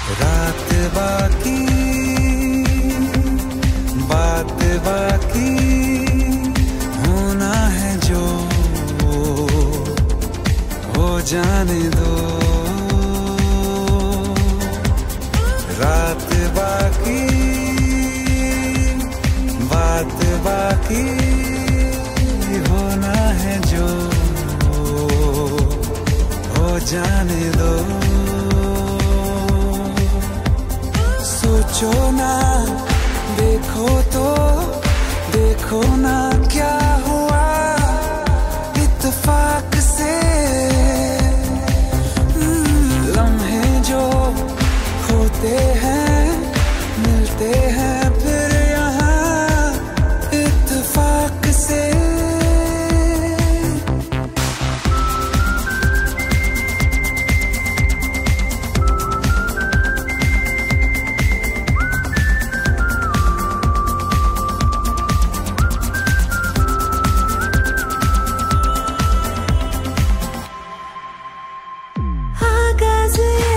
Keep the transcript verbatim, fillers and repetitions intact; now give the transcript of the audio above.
रात बाकी बात बाकी होना है जो हो जाने दो। रात बाकी बात बाकी होना है जो हो जाने दो। सोचो ना देखो तो देखो ना क्या हुआ इत्तेफाक से। लम्हे जो होते हैं मिलते हैं फिर यहाँ इत्तेफाक से। आगाज़